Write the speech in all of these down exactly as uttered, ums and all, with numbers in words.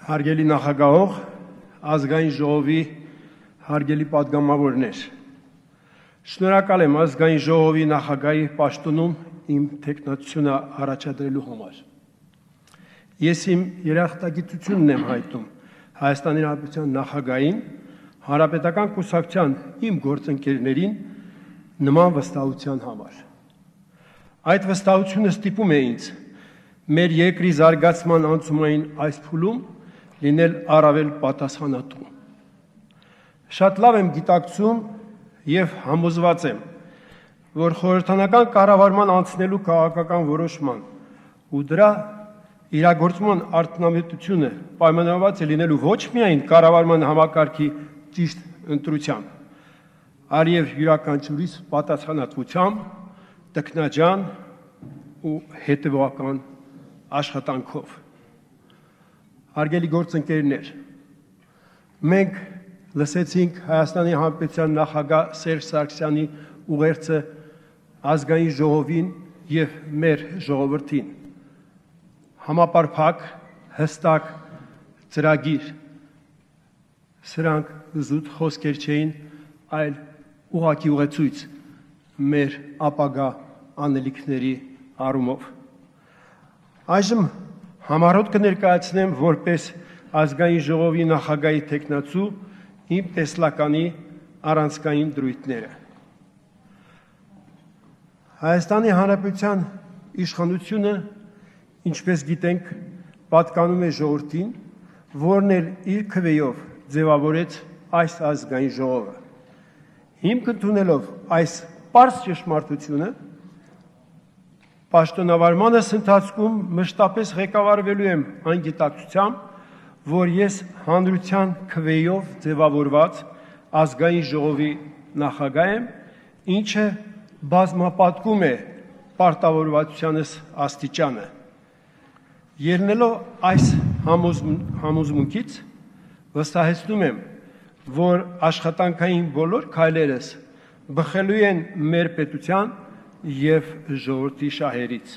Հարգելի նախագահող, ազգային ժողովի հարգելի պատգամավորներ, շնորհակալ եմ ազգային ժողովի նախագահի պաշտոնում իմ թեկնածությունը առաջադրելու համար։ Ես իմ երախտագիտությունն եմ հայտնում Հայաստանի Հանրապետության նախագահին, հանրապետական կուսակցության իմ գործընկերներին նման վստահության համար։ Այդ վստահությունը ստիպում է ինձ մեր երկրի զարգացման անցումային այս փուլում լինել առավել պատասխանատու։ Շատ լավ եմ գիտակցում եւ համոզված եմ, որ խորհրդանական կառավարման անցնելու քաղաքական որոշման ու դրա իրագործման արդյունավետությունը պայմանավորված է լինելու ոչ միայն կառավարման համակարգի ճիշտ ընտրությամբ, այլև յուրաքանչյուրիս պատասխանատվությամբ, տքնաջան ու հետևողական աշխատանքով։ Հարգելի գործընկերներ, մենք լսեցինք Հայաստանի Հանրապետության նախագահ Սերժ Սարգսյանի ուղերձը ազգային ժողովին եւ մեր ժողովրդին։ Համապարփակ, հստակ ծրագիր, սրանք զուտ խոսքեր չէին, այլ ուղղակի ուղեցույց մեր ապագա անելիքների առումով։ Այժմ համառոտ կներկայացնեմ որպես ազգային ժողովի նախագահի թեկնածու իմ տեսլականի առանցքային դրույթները։ Հայաստանի Հանրապետության իշխանությունը, ինչպես գիտենք, պատկանում է ժողովրդին, որն էլ իր քվեով ձևավորեց այս ազգային ժողովը։ Հիմք ընդունելով այս պարզ ճշմարտությունը, պաշտոնավարմանս ընթացքում մշտապես ղեկավարվելու եմ այն գիտակցությամբ, որ ես հանրության քվեով ձևավորված ազգային ժողովի նախագահ եմ, ինչը բազմապատկում է պարտավորվածությանս աստիճանը։ Ելնելով այս համոզմունքից վստահեցնում եմ, որ աշխատանքային բոլոր քայլերս բխելու են մեր պետության և ժողովրդի շահերից։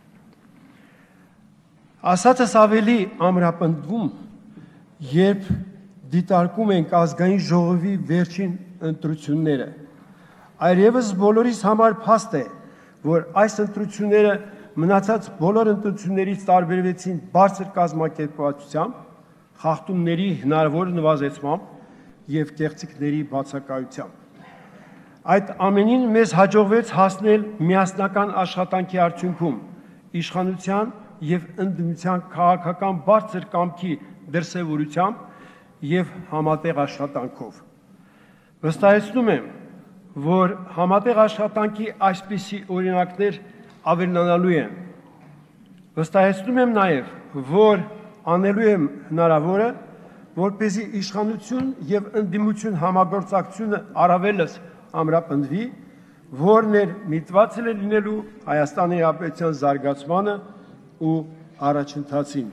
Ասածս ավելի ամրապնդվում, երբ դիտարկում ենք ազգային ժողովի վերջին ընտրությունները, այլևս բոլորիս համար փաստ է, որ այս ընտրությունները մնացած բոլոր ընտրություններից տարբերվեցին բարձր կազմակերպվածությամբ, խախտումների հնարավոր նվազեցմամբ և կեղծիքների բացակայությամբ։ Այդ ամենին մեզ հաջողվեց հասնել միասնական աշխատանքի արդյունքում իշխանության և ընդդիմության քաղաքական բարձր կամքի դրսևորությամբ և համատեղ աշխատանքով։ Վստահեցնում եմ, որ համատեղ աշխատանքի այսպիսի օրինակներ ավելանալու են։ Վստահեցնում եմ նաև, որ անելու եմ հնարավորը, որպեսզի իշխանություն և ընդդիմություն համագործակցությունը առավելս ամրապնդվի, որն էր միտված է լինելու Հայաստանի Հանրապետության զարգացմանը ու առաջընթացին։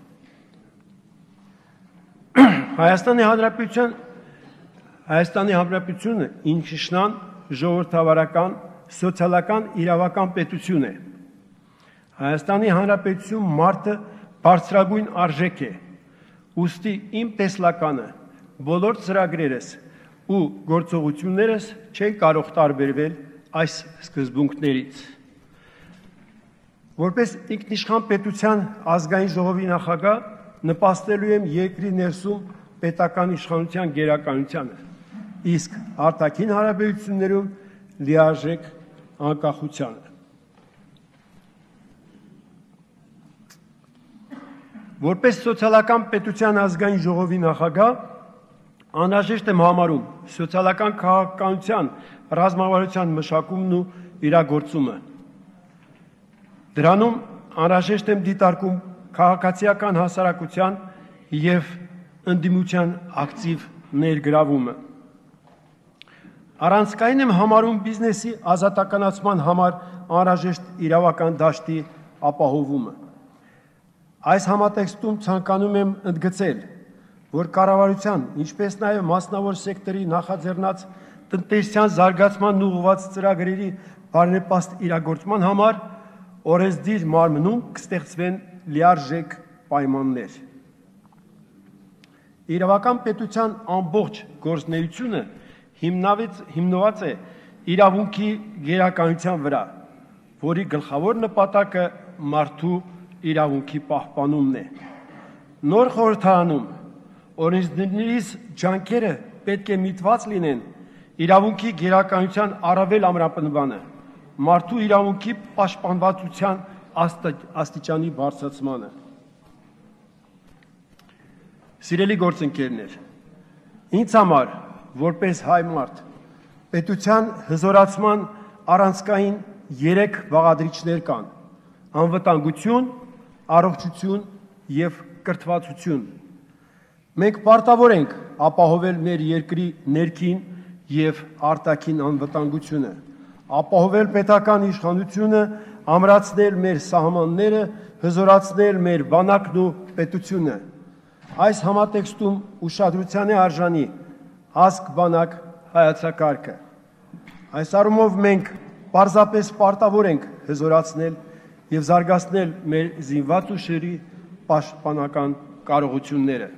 Հայաստանի Հանրապետության Հայաստանի Հանրապետությունը ինքնիշխան ժողովրդավարական, սոցիալական իրավական պետություն է։ Հայաստանի Հանրապետություն մարդը բարձրագույն արժեք է, ուստի իմ տեսլականը, բոլոր ծրագրերս ու գործողություններս չեն կարող տարբերվել այս սկզբունքներից։ Որպես ինքնիշխան պետության ազգային ժողովի նախագահ նպաստելու եմ երկրի ներսում պետական իշխանության գերականությանը, իսկ արտաքին հարաբերություններում լիարժեք անկախությանը։ Որպես սոցիալական պետության ազգային ժողովի նախագահ անհրաժեշտ եմ համարում սոցիալական քաղաքականության ռազմավարության մշակումն ու իրագործումը։ Դրանում անհրաժեշտ եմ դիտարկում քաղաքացիական հասարակության և ընդդիմության ակտիվ ներգրավումը։ Առանցքային եմ համարում բիզնեսի ազատականացման համար անհրաժեշտ իրավական դաշտի ապահովումը։ Այս համատեքստում ցանկանում եմ ընդգծել, որ կառավարության, ինչպես նաև մասնավոր սեկտորի նախաձեռնած տնտեսության զարգացման ուղղված ծրագրերի բարենպաստ իրագործման համար օրենսդիր մարմնում կստեղծվեն լիարժեք պայմաններ։ Իրավական պետության ամբողջ գործունեությունը հիմնված է իրավունքի գերականության վրա, որի գլխավոր նպատակը մարդու իրավունքի պահպանումն է։ Նոր խորհրդարանում օրենսդիրներից ջանքերը պետք է միտված լինեն իրավունքի գերականության առավել ամրապնդմանը, մարդու իրավունքի պաշտպանվածության աստիճանի բարձրացմանը։ Սիրելի գործընկերներ, ինձ համար, որպես հայ մարդ, պետության հզորացման առանցքային երեք բաղադրիչներ կան՝ անվտանգություն, առողջություն և կրթվածություն։ Մենք պարտավոր ենք ապահովել մեր երկրի ներքին և արտաքին անվտանգությունը, ապահովել պետական իշխանությունը, ամրացնել մեր սահմանները, հզորացնել մեր բանակն ու պետությունը։ Այս համատեքստում ուշադրության է արժանի ազգ բանակ հայեցակարգը։ Այս առումով մենք պարզապես պարտավոր ենք հզորացնել և զարգացնել մեր զինված ուժերի պաշտպանական կարողությունները։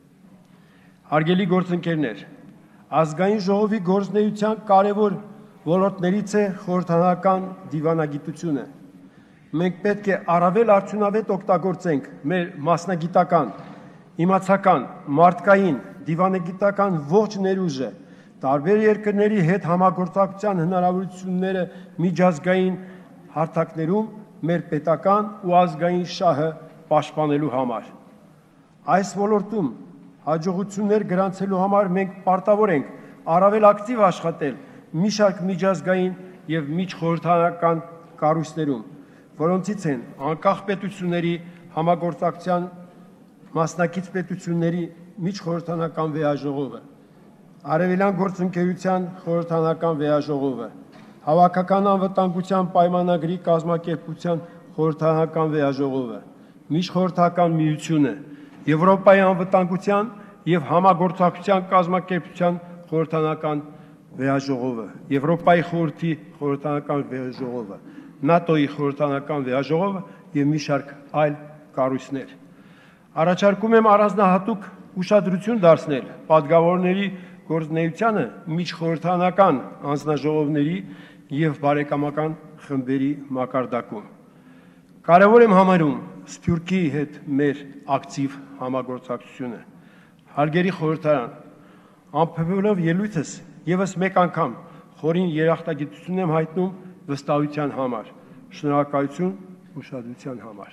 Հարգելի գործընկերներ, ազգային ժողովի գործունեության կարևոր ոլորտներից է խորհրդարանական դիվանագիտությունը։ Մենք պետք է առավել արդյունավետ օգտագործենք մեր մասնագիտական, իմացական, մարդկային, դիվանագիտական ողջ ներուժը, տարբեր երկրների հետ համագործակցության հնարավորությունները միջազգային հարթակներում մեր պետական ու ազգային շահը պաշտպանելու համար։ Այս ոլորտում հաջողություններ գրանցելու համար մենք պարտավոր ենք առավել ակտիվ աշխատել մի շարք միջազգային և միջխորհրդարանական կառույցներում, որոնցից են անկախ պետությունների համագործակցության մասնակից պետությունների միջխորհրդարանական վեհաժողովը, Արևելյան գործընկերության խորհրդարանական վեհաժողովը, Հավաքական անվտանգության պայմանագրի կազմակերպության խորհրդարանական վեհաժողովը, Միջխորհրդական միությունը, Եվրոպայի անվտանգության և համագործակցության կազմակերպության խորհրդարանական վեհաժողովը, Եվրոպայի խորհրդի խորհրդարանական վեհաժողովը, ՆԱՏՕ-ի խորհրդարանական վեհաժողովը և մի շարք այլ կառույցներ։ Առաջարկում եմ առանձնահատուկ ուշադրություն դարձնել պատգամավորների գործունեությանը միջխորհրդարանական հանձնաժողովների և բարեկամական խմբերի մակարդակում։ Կարևոր եմ համարում Սփյուռքի հետ մեր ակտիվ համագործակցությունը։ Հարգելի խորհրդարան, ամփոփելով ելույթս ևս մեկ անգամ խորին երախտագիտություն եմ հայտնում վստահության համար։ Շնորհակալություն ուշադրության համար։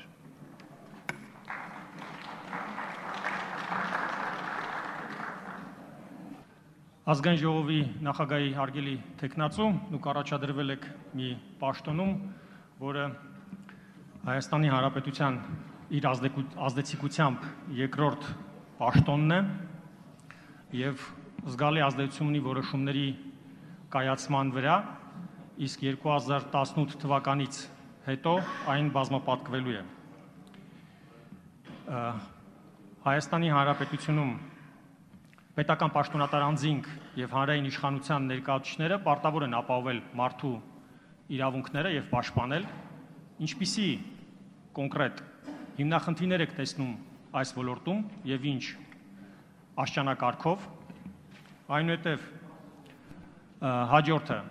Ազգային ժողովի նախագահի հարգելի թեկնածու, դուք առաջադրվել եք մի պաշտոնում, որը Հայաստանի Հանրապետության իր ազդեցիկությամբ երկրորդ պաշտոնն է և զգալի ազդեցություն ունի որոշումների կայացման վրա, իսկ երկու հազար տասնութ թվականից հետո այն բազմապատկվելու է։ Հայաստանի Հանրապետությունում պետական պաշտոնատար անձինք և հանրային իշխանության ներկայացուցիչները պարտավոր են ապահովել մարդու իրավունքները և պաշտպանել, ինչպիսի կոնկրետ հիմնախնդիրներ եք տեսնում այս ոլորտում և ինչ աստիճանակարգով, այնուհետև հաջորդը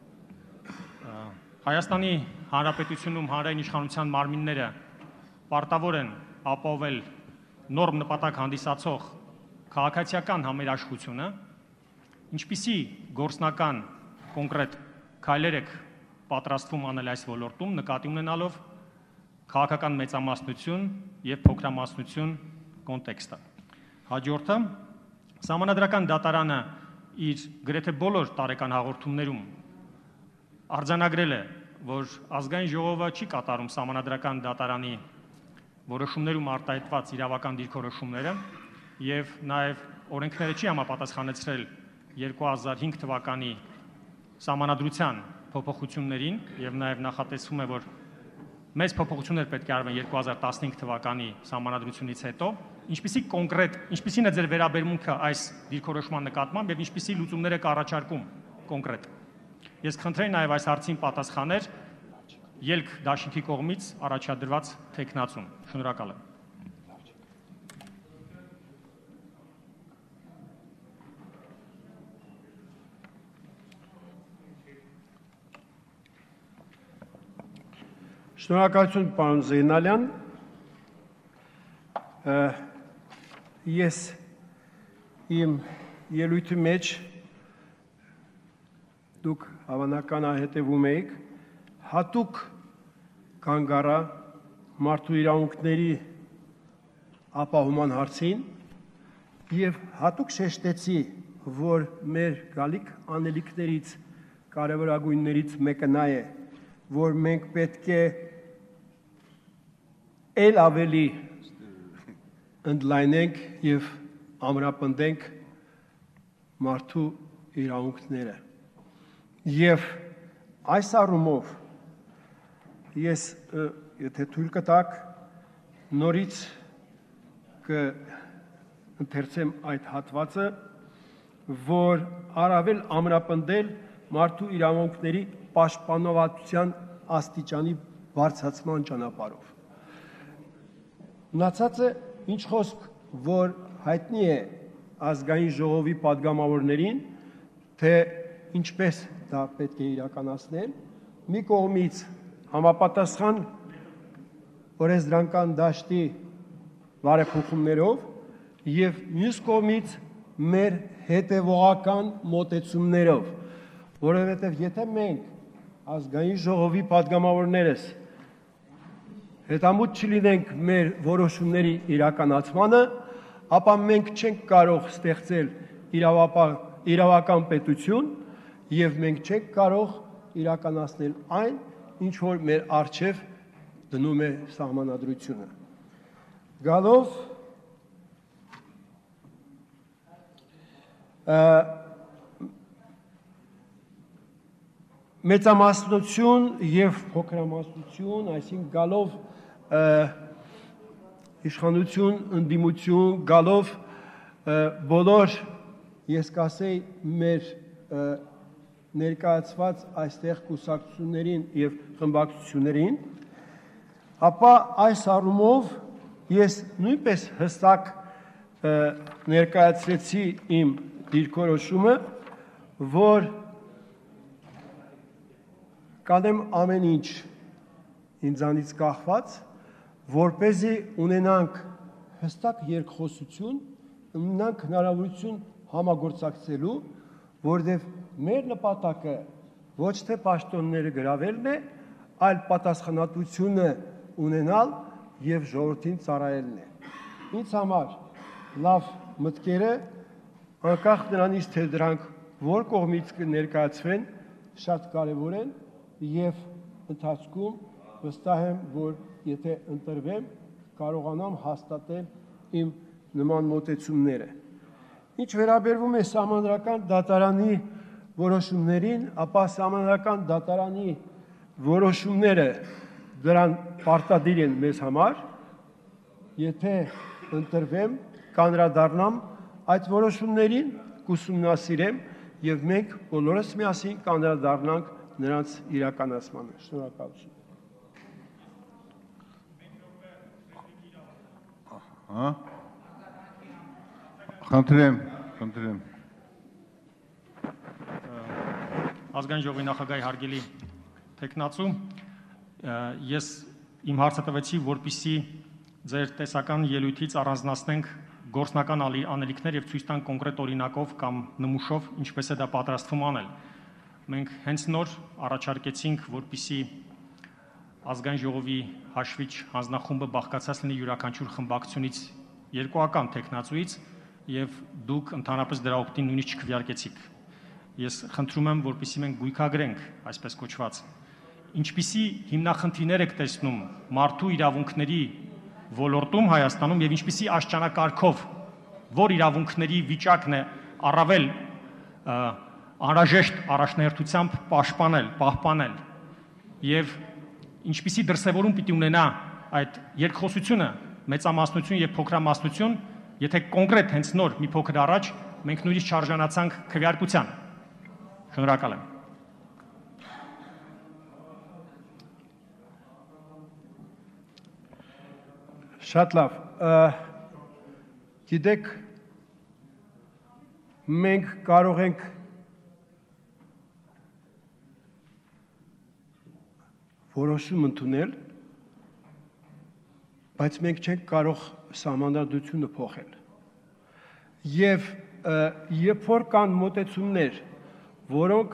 Հայաստանի Հանրապետությունում հանրային իշխանության մարմինները պարտավոր են ապահովել նորմ նպատակ հանդիսացող քաղաքացիական համերաշխությունը, ինչպիսի գործնական կոնկրետ քայլեր եք պատրաստվում անել այս ոլորտում, նկատի ունենալով քաղաքական մեծամասնություն և փոքրամասնություն կոնտեքստը։ Հաջորդը, Սահմանադրական դատարանը իր գրեթե բոլոր տարեկան հաղորդումներում արձանագրել է, որ ազգային ժողովը չի կատարում Սահմանադրական դատարանի որոշումներում արտահայտված իրավական դիրքորոշումները և նաև օրենքները չի համապատասխանեցրել երկու հազար հինգ թվականի Սահմանադրության փոփոխություններին և նաև նախատեսվում է, որ մեծ փոփոխություններ պետք է արվեն երկու հազար տասնհինգ թվականի Սահմանադրությունից հետո, ինչպիսի կոնկրետ, ինչպիսին է ձեր վերաբերմունքը այս դիրքորոշման նկատմամբ և ինչպիսի լուծումներ եք առաջարկում կոնկրետ։ Ես կխնդրեի նաև այս հարցին պատասխաներ ելք դաշինքի կողմից առաջադրված թեկնածուն։ Շնորհակալ եմ։ Շնորհակալություն, պարոն Զեյնալյան։ Ես իմ ելույթի մեջ դուք հավանական հետևում եք, հատուկ կանգ առա մարդու իրավունքների ապահովման հարցին եւ հատուկ շեշտեցի, որ մեր գալիք անելիքներից կարևորագույններից մեկը նա է, որ մենք պետք է ել ավելի ընդլայնենք եւ ամրապնդենք մարդու իրավունքները։ Եվ այս առումով ես եթե թույլ կտաք նորից կընթերցեմ այդ հատվածը, որ առավել ամրապնդել մարդու իրավունքների պաշտպանողության աստիճանի բարձրացման ճանապարհով։ Մնացածը ինչ խոսք, որ հայտնի է ազգային ժողովի падգամավորներին, թե ինչպես դա պետք է իրականացնել, մի կողմից համապատասխան օրենսդրական դաշտի բարեփոխումներով եւ մյուս կողմից մեր հետևողական մոտեցումներով, որովհետեւ եթե մենք ազգային ժողովի падգամավորներս հետամուտ չլինենք մեր որոշումների իրականացմանը, ապա մենք չենք կարող ստեղծել իրավական պետություն եւ մենք չենք կարող իրականացնել այն, ինչ որ մեր առջև դնում է սահմանադրությունը։ Գալով մեծամասնություն եւ փոքրամասնություն, այսինքն գալով իշխանություն, ընդդիմություն, գալով բոլոր, ես կասեի, մեր ներկայացված այստեղ կուսակցություններին եւ խմբակցություններին, ապա այս առումով ես նույնպես հստակ ներկայացրեցի իմ դիրքորոշումը, որ կանեմ ամեն ինչ ինձանից կախված, որպեսզի ունենանք հստակ երկխոսություն, ունենանք հնարավորություն համագործակցելու, որտեղ մեր նպատակը ոչ թե պաշտոնները գրավելն է, այլ պատասխանատվությունը ունենալ եւ ժողովրդին ծառայելն է։ Ինձ համար լավ մտքերը, անկախ նրանից, թե դրանք որ կողմից կներկայացվեն, շատ կարեւոր են եւ ընթացքում վստահ եմ, որ եթե ընտրվեմ, կարողանամ հաստատել իմ նման մոտեցումները։ Ինչ վերաբերվում է սահմանադրական դատարանի որոշումներին, ապա սահմանադրական դատարանի որոշումները դրան պարտադիր են մեզ համար, եթե ընտրվեմ, կանդրադառնամ այդ որոշումներին, կուսումնասիրեմ եւ մենք բոլորս միասին կանդրադառնանք նրանց իրականացմանը։ Շնորհակալություն։ Հա։ Խնդրեմ, խնդրեմ։ Ազգային ժողովի նախագահի հարգելի տեխնացու, ես իմ հարցը տվեցի, որպեսզի ձեր տեսական ելույթից առանձնացնենք գործնական անելիքներ եւ ցույց տանք կոնկրետ օրինակով կամ նմուշով, ինչպես է դա պատրաստվում անել։ Մենք հենց նոր առաջարկեցինք, որպեսզի ազգային ժողովի հաշվիչ հանձնախումբը բաղկացած լինի յուրաքանչյուր խմբակցությունից երկուական տեխնացուից եւ դուք ընդհանրապես դրա օգտին նույնիսկ չքվեարկեցիք։ Ես խնդրում եմ, որպեսզի մենք գույքագրենք, այսպես կոչված, ինչպիսի հիմնախնդիրներ եք տեսնում մարդու իրավունքների ոլորտում Հայաստանում եւ ինչպիսի աշճանակարգով, որ իրավունքների վիճակն է առավել անհրաժեշտ առաջնահերթությամբ պաշտպանել, պահպանել եւ ինչպիսի դրսևորում պիտի ունենա այդ երկխոսությունը, մեծամասնություն եւ փոքրամասնություն, եթե կոնկրետ հենց նոր մի փոքր առաջ մենք նույնիսկ չարժանացանք քվեարկության։ Շնորհակալ եմ։ Շատ լավ։ Գիտեք, մենք կարող ենք որոշում ընդունել բայց մենք չենք կարող սահմանադրությունը փոխել։ Եվ երբ որ կան մոտեցումներ, որոնք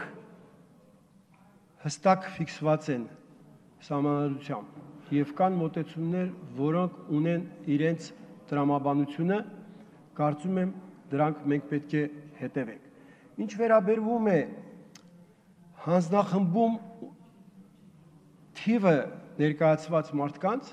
հստակ ֆիքսված են սահմանադրությամբ, եւ կան մոտեցումներ, որոնք ունեն իրենց տրամաբանությունը, կարծում եմ դրանք մենք պետք է հետևենք։ Ինչ վերաբերվում է հանձնախմբում թիվը ներկայացված մարդկանց,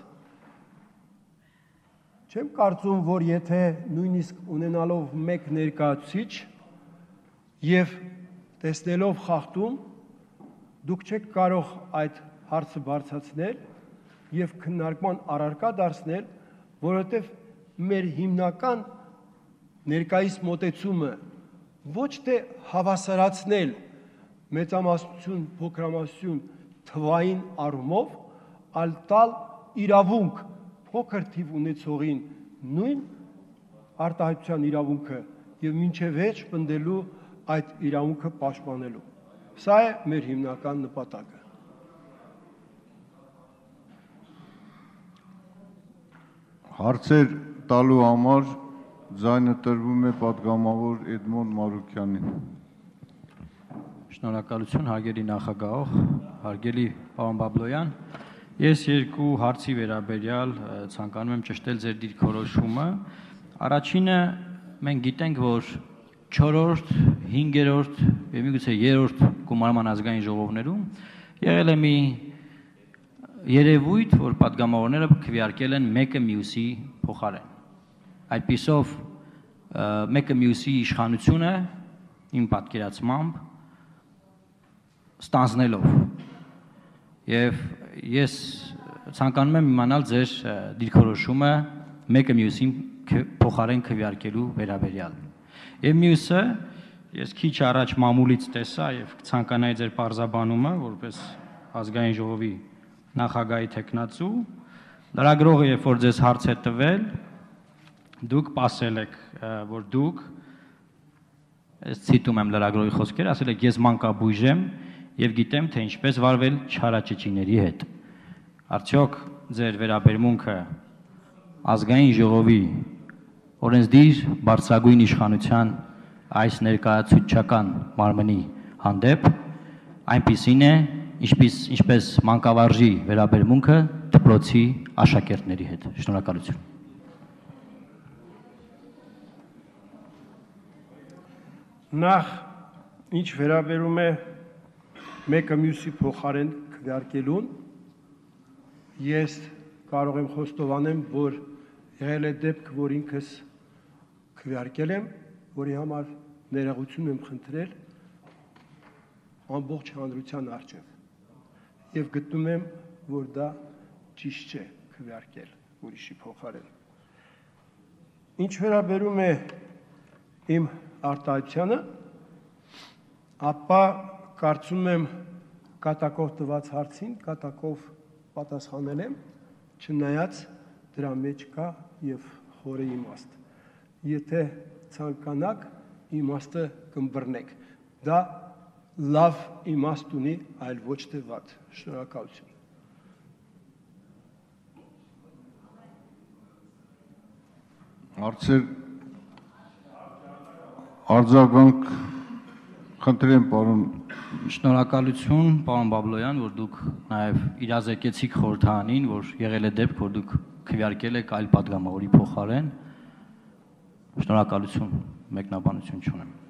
չեմ կարծում, որ եթե նույնիսկ ունենալով մեկ ներկայացուցիչ եւ տեսնելով խախտում, դուք չեք կարող այդ հարցը բարձրացնել եւ քննարկման առարկա դարձնել, որովհետեւ մեր հիմնական ներկայիս մոտեցումը ոչ թե հավասարացնել մեծամասնություն, փոքրամասնություն թվային առումով, այլ տալ իրավունք փոքր թիվ ունեցողին նույն արտահայտության իրավունքը եւ մինչեւ վերջ պնդելու այդ իրավունքը պաշտպանելու։ Սա է մեր հիմնական նպատակը։ Հարցեր տալու համար ձայնը տրվում է պատգամավոր Էդմոն Մարուկյանին։ Շնորհակալություն հարգելի նախագահող, հարգելի պարոն Բաբլոյան, ես երկու հարցի վերաբերյալ ցանկանում եմ ճշտել ձեր դիրքորոշումը։ Առաջինը մենք գիտենք, որ չորրորդ, հինգերորդ եւ միգուցե երրորդ գումարման ազգային ժողովներում եղել է մի երևույթ, որ պատգամավորները քվեարկել են մեկը մյուսի փոխարեն։ Այդպիսով մեկը մյուսի իշխանությունը իմ պատկերացմամբ ստանձնելով եւ ես ցանկանում եմ իմանալ ձեր դիրքորոշումը մեկը մյուսին փոխարեն քվեարկելու վերաբերյալ։ Եվ մյուսը ես քիչ առաջ մամուլից տեսա եւ ցանկանայի ձեր պարզաբանումը որպես ազգային ժողովի նախագահի տեխնացու, լրագրողը երբ որ ձեզ հարց է տվել, դուք ասել եք, որ դուք ես ցիտում եմ լրագրողի խոսքերը, ասել եք ես մանկաբույժ եմ եւ գիտեմ թե ինչպես վարվել չարաճճիների հետ։ Արդյոք ձեր վերաբերմունքը ազգային ժողովի օրենսդիր բարձրագույն իշխանության այս ներկայացուցչական մարմնի հանդեպ այնպիսին է, ինչպես ինչպես մանկավարժի վերաբերմունքը դպրոցի աշակերտների հետ։ Շնորհակալություն։ Նախ ինչ վերաբերում է մեկը մյուսի փոխարեն քվեարկելուն, ես կարող եմ խոստովանեմ, որ եղել է դեպք, որ ինքս քվեարկել եմ, որի համար ներողություն եմ խնդրել ամբողջ հանրության առջև եւ գտնում եմ, որ դա ճիշտ չէ քվեարկել ուրիշի փոխարեն։ Ինչ վերաբերում է իմ արտահայտությանը, ապա կարծում եմ կատակով տված հարցին, կատակով պատասխանել եմ, չնայած դրա մեջ կա եւ խորը իմաստ։ Եթե ցանկանաք, իմաստը կըմբռնեք։ Դա լավ իմաստ ունի, այլ ոչ թե վատ։ Շնորհակալություն։ Հարցեր արձագանք խնդրեմ պարոն։ Շնորհակալություն պարոն Բաբլոյան, որ դուք նաև իրազեկեցիք խորհրդարանին, որ եղել է դեպք, որ դուք քվեարկել եք այլ պատգամավորի փոխարեն։ Շնորհակալություն, մեկնաբանություն չունեմ։